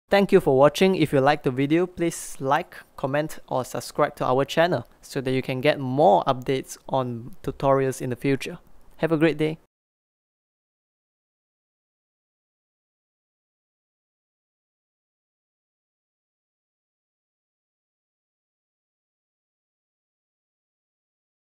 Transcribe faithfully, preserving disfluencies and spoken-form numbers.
Thank you for watching. If you liked the video, please like, comment or subscribe to our channel so that you can get more updates on tutorials in the future. Have a great day.